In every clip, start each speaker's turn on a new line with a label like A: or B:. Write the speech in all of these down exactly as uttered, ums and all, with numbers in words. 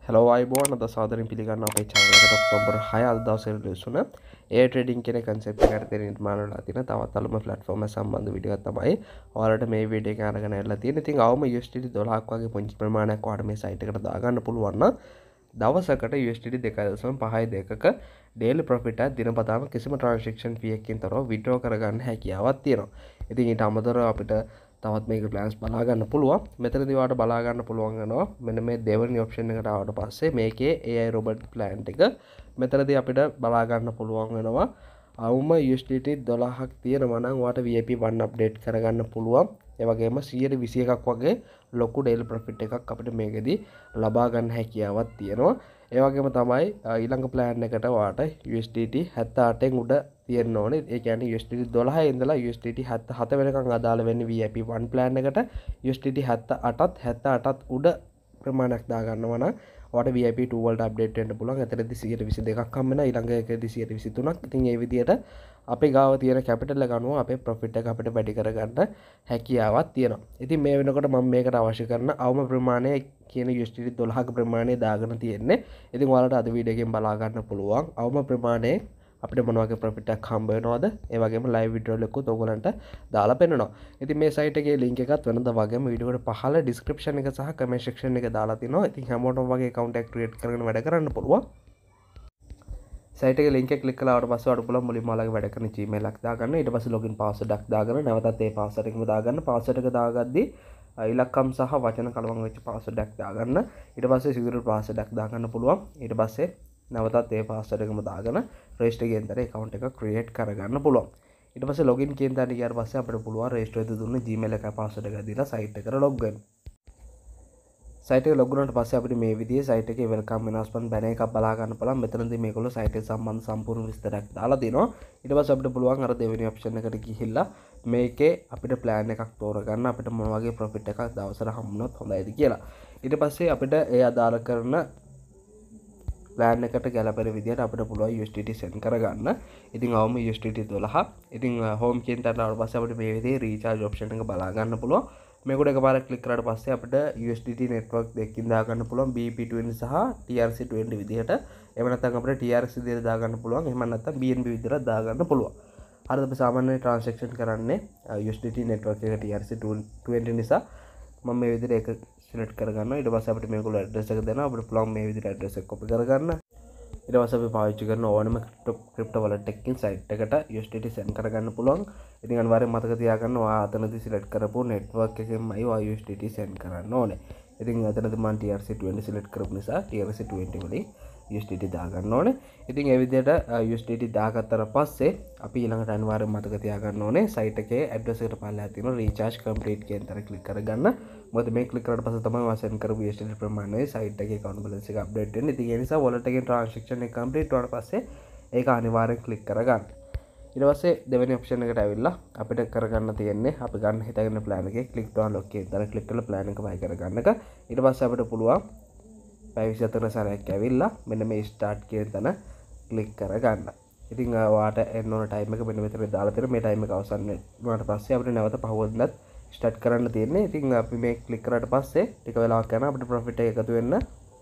A: hello අයිබෝන් අද සාදරයෙන් පිළිගන්නවා අපේ channel එකට ඔක්තෝබර් හය අද දවසේ රිලීස් වුණ air trading කියන concept එක යටතේ නිර්මාණය වෙලා තියෙන තවත් අලුම platform එක සම්බන්ධ වීඩියෝ එකක් තමයි ඔයාලට මේ වීඩියෝ එක අරගෙන ඇවිල්ලා තියෙන්නේ. ඉතින් අවම U S D T දොළහක් වගේ පුංචි ප්‍රමාණයක් ඔයාලට මේ site එකට දාගන්න පුළුවන් නම් දවසකට U S D T දෙකයි දශම පහයි දෙකක daily profit එක දිනපතාම කිසිම transaction fee එකකින් තොරව withdraw කරගන්න හැකියාවක් තියෙනවා. ඉතින් ඊට අමතරව අපිට තවත් මේක ප්ලෑන්ස් බලා ගන්න පුළුවන්. මෙතනදී ඔයාලට බලා ගන්න පුළුවන් වෙනවා මෙන්න මේ දෙවෙනි ඔප්ෂන් එකට ආවට පස්සේ මේකේ A I robot plan එක මෙතනදී අපිට බලා ගන්න පුළුවන් වෙනවා. අවුම U S D T දොළහක් තියෙනවා නම් ඔයාලට V I P one update කරගන්න පුළුවන්. ඒ වගේම සියයට විසි එකක් වගේ ලොකු daily profit එකක් අපිට මේකෙදී ලබා ගන්න හැකියාවක් තියෙනවා. ඒ වගේම තමයි ඊළඟ plan එකට ඔයාලට U S D T හැත්තෑ අටෙන් උඩ තියෙන්න ඕනේ. ඒ කියන්නේ U S D T දොළහ ඉඳලා U S D T හැත්තෑ හත වෙනකන් අදාළ වෙන්නේ V I P one plan එකට. U S D T හැත්තෑ අටත් හැත්තෑ අටත් උඩ ප්‍රමාණයක් දා ගන්නවා නම් ඔයාලට V I P two වලට අප්ඩේට් වෙන්න පුළුවන්. එතනදී සියයට විසි දෙකක් හම්බ වෙනවා. ඊළඟ එකේදී සියයට විසි තුනක්. ඉතින් ඒ විදිහට අපේ ගාව තියෙන කැපිටල් එක අනුව අපේ ප්‍රොෆිට් එක අපිට වැඩි කරගන්න හැකියාවක් තියෙනවා. ඉතින් මේ වෙනකොට මම මේකට අවශ්‍ය කරන අවම ප්‍රමාණය කියන U S D T දොළහක ප්‍රමාණය දාගෙන තියෙන්නේ. ඉතින් ඔයාලට අද වීඩියෝ එකෙන් බලා ගන්න පුළුවන් අවම ප්‍රමාණය අපිට මොන වගේ ප්‍රොෆිට් එකක් හම්බ වෙනවද? ඒ වගේම ලයිව් විඩ්‍රෝල් එකකුත් ඔයගලන්ට දාලා පෙන්නනවා. ඉතින් මේ සයිට් එකේ link එකත් වෙනදා වගේම වීඩියෝ එකට පහළ description එක සහ comment section එක දාලා තිනවා. ඉතින් හැමෝටම වගේ account එකක් create කරගෙන වැඩ කරන්න පුළුවන්. සයිට් එකේ link එක click කළාට පස්සේ ඔයාලට පුළුවන් මුලින්ම ඔයාලගේ වැඩ කරන Gmail එකක් දාගන්න. ඊට පස්සේ login password එකක් දාගන්න. නැවතත් ඒ password එකම දාගන්න. password එක දාගද්දී ඉලක්කම් සහ වචන කලවම් වෙච්ච password එකක් දාගන්න. ඊට පස්සේ security password එකක් දාගන්න පුළුවන්. ඊට පස්සේ නැවතත් ඒ password එකම දාගෙන register කියන තැන account එක create කරගන්න පුළුවන්. ඊට පස්සේ login කියන තැනට ගියාට පස්සේ අපිට පුළුවන් register වෙද්දී දුන්න Gmail එකයි password එකයි දීලා site එකට log වෙන්න. site එක log වුණාට පස්සේ අපිට මේ විදිහේ site එකේ welcome announcement banner එකක් බලා ගන්න පුළුවන්. මෙතනදී මේගොල්ලෝ site එක සම්බන්ධ සම්පූර්ණ විස්තරයක් දාලා දෙනවා. ඊට පස්සේ අපිට පුළුවන් අර දෙවෙනි option එකට ගිහිල්ලා මේකේ අපිට plan එකක් තෝරගන්න අපිට මොන වගේ profit එකක් දවසට හම්බුනොත් හොඳයිද කියලා. ඊට පස්සේ අපිට ඒ අදාළ කරන plan එකට ගැලපෙන විදිහට අපිට පුළුවන් U S D T send කරගන්න. ඉතින් අවම U S D T දොළහ. ඉතින් home කියන තැනට ආවට පස්සේ අපිට මේ විදිහේ recharge option එක බලා ගන්න පුළුවන්. මේකට එකපාරක් click කරාට පස්සේ අපිට U S D T network දෙකකින් දා ගන්න පුළුවන් B P twenty සහ T R C twenty විදිහට. එහෙම නැත්නම් අපිට T R C විදිහට දා ගන්න පුළුවන්. එහෙම නැත්නම් B N B විදිහට දා ගන්න පුළුවන්. හරිද? අපි සාමාන්‍යයෙන් transaction කරන්නේ U S D T network එක T R C twenty නිසා මම මේ විදිහට එක select කරගන්නවා. ඊට පස්සේ අපිට මේගොල්ලෝ address එක දෙනවා. අපිට පුළුවන් මේ විදිහට address එක copy කරගන්න. ඊට පස්සේ අපි පාවිච්චි කරන ඕනම crypto wallet එකකින් site එකට U S D T send කරගන්න පුළුවන්. ඉතින් අනිවාර්යෙන් මතක තියාගන්න ඔයා අතනදී select කරපු network එකෙන්මයි ඔයා U S D T send කරන්න ඕනේ. ඉතින් අතනදී මම T R C twenty select කරපු නිසා T R C twenty වලින් U S D T දාගන්න ඕනේ. ඉතින් ඒ විදිහට U S D T දාගත්තට පස්සේ අපි ඊළඟට අනිවාර්යෙන් මතක තියාගන්න ඕනේ site එකේ address එකට පල්ලෙහා තියෙන recharge complete කියන තැන click කරගන්න. මොකද මේ click කරාට පස්සේ තමයි ඔයා send කරපු U S D T ප්‍රමාණය site එකේ account balance එක update වෙන්නේ. ඉතින් ඒ නිසා wallet එකේ transaction එක complete වුණාට පස්සේ ඒක අනිවාර්යෙන් click කරගන්න. ඊට පස්සේ දෙවෙනි option එකට ඇවිල්ලා අපිට කරගන්න තියෙන්නේ අපි ගන්න හිතගෙන plan එකේ click to unlock කියන තැන click කරලා plan එක buy කරගන්න එක. ඊට පස්සේ අපිට පුළුවන් පැය විසිහතර සැරයක් ඇවිල්ලා මෙන්න මේ start කියන තැන click කරගන්න. ඉතින් ඔයාට එන්න ඕන time එක මෙන්න මෙතන දාලා තියෙන මේ time එක අවසන් වුණාට පස්සේ අපිට නැවත පහුවෙන්නත් start කරන්න තියෙන්නේ. ඉතින් අපි මේ click කරාට පස්සේ ටික වෙලාවක් යනවා අපිට profit එක එකතු වෙන්න.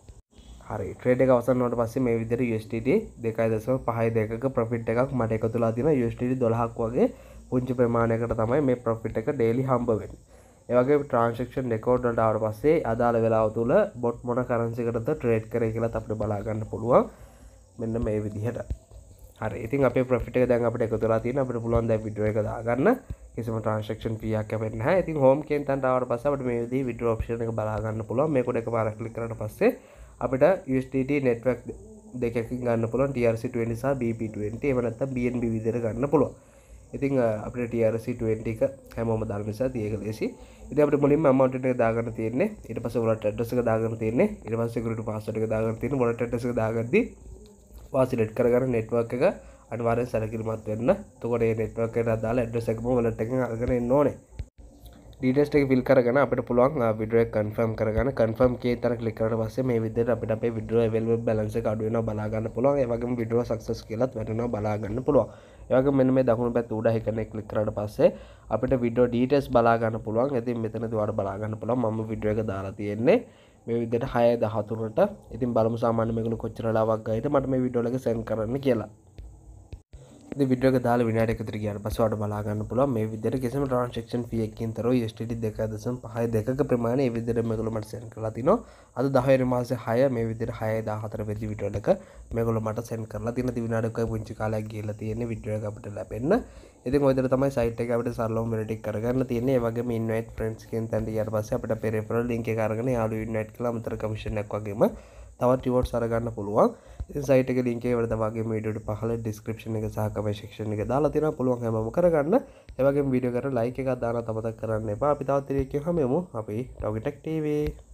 A: හරි trade එක අවසන් වුණාට පස්සේ මේ විදිහට U S D T දෙකයි දශම පහයි දෙකක profit එකක් මට එකතුලා තියෙනවා. U S D T දොළහක් වගේ පුංචි ප්‍රමාණයකට තමයි මේ profit එක daily හම්බ වෙන්නේ. ඒ වගේ transaction record වලට ආවට පස්සේ අදාළ වෙලාව තුල bot මොන currency එකටද trade කරේ කියලාත් අපිට බලා ගන්න පුළුවන්. මෙන්න මේ විදිහට. හරි. ඉතින් අපේ profit එක දැන් අපිට එකතු වෙලා තියෙනවා. අපිට පුළුවන් දැන් withdraw එක දාගන්න. කිසිම transaction fee එකක් ලැබෙන්නේ නැහැ. ඉතින් home කියන තැනට ආවට පස්සේ අපිට මේ විදිහේ withdraw option එක බලා ගන්න පුළුවන්. මේකට එකපාරක් click කරාට පස්සේ අපිට U S D T network දෙකකින් ගන්න පුළුවන් T R C twenty සහ B P twenty. එහෙම නැත්නම් B N B විදිහට ගන්න පුළුවන්. ඉතින් අපිට T R C twenty එක හැමෝම දාන නිසා ඒක ලේසි. ඉතින් අපිට මුලින්ම amount එක දාගන්න තියෙන්නේ. ඊට පස්සේ wallet address එක දාගන්න තියෙන්නේ. ඊට පස්සේ security password එක දාගන්න තියෙන්නේ. wallet address එක දාගද්දී ඔයා select කරගන්න network එක අනිවාර්යෙන් සැලකිලිමත් වෙන්න. එතකොට මේ network එකට අදාළ address එකම wallet එකෙන් අරගෙන එන්න ඕනේ. details ටික fill කරගෙන අපිට පුළුවන් withdraw එක confirm කරගන්න. confirm කියන තැන click කරලා පස්සේ මේ විදිහට අපිට අපේ withdraw available balance එක අඩු වෙනවා බලා ගන්න පුළුවන්. ඒ වගේම withdraw success කියලාත් වැටෙනවා බලා ගන්න පුළුවන්. ඒ වගේම මෙන්න මේ දකුණු පැත්ත උඩ හිකනේ click කරාට පස්සේ අපිට withdraw details බලා ගන්න පුළුවන්. ඉතින් මෙතනදී ඔයාලට බලා ගන්න පුළුවන් මම withdraw එක දාලා තියෙන්නේ මේ විදිහට හය දහතුනට. ඉතින් බලමු සාමාන්‍ය මේගොල්ලෝ කොච්චර ලාවක් ගයිද මට මේ වීඩියෝ එක සෙන්ඩ් කරන්න කියලා. ඉතින් වීඩියෝ එක දාලා විනාඩි එකකට ගියාට පස්සේ ඔයාලට බලා ගන්න පුළුවන් මේ විදිහට කිසිම ට්‍රාන්සැක්ෂන් ෆී එකකින් තොරව U S D T දෙක දශම පහ දෙකක ප්‍රමාණය මේ විදිහට මේගොල්ලෝ මට සෙන්ඩ් කරලා තිනවා. අද දහ වෙනි මාසේ හය මේ විදිහට හය දාහතර වෙනි වීඩියෝ එක මේගොල්ලෝ මට සෙන්ඩ් කරලා තියෙන. ඉතින් විනාඩි එකක පුංචි කාලයක් ගිහලා තියෙන්නේ වීඩියෝ එක අපිට ලැබෙන්න. ඉතින් ඔය විදිහට තමයි සයිට් එක අපිට සරලවම වෙරිටික් කරගන්න තියෙන්නේ. ඒ වගේම ඉන්වයිට් ෆ්‍රෙන්ඩ්ස් කියන තැනට ගියාට පස්සේ අපිට අපේ රෙෆරල් ලින්ක් එක අරගෙන යාළුවෝ ඉන්වයිට් කළා අමතර කමිෂන් එකක් වගේම තවත් රිවෝඩ්ස් අරගන්න පුළුවන්. ඉතින් සයිට් එකේ ලින්ක් එක වලට වගේම වීඩියෝට පහළ ඩිස්ක්‍රිප්ෂන් එක සහ කමෙන්ට් සෙක්ෂන් එකේ දාලා තියෙනවා. පුළුවන් හැමෝම කරගන්න. ඒ වගේම වීඩියෝ එකට ලයික් එකක් දාන්න අමතක කරන්න එපා. අපි තවත් ටිකක් කියවම යමු. අපි ටොගිටෙක් ටීවී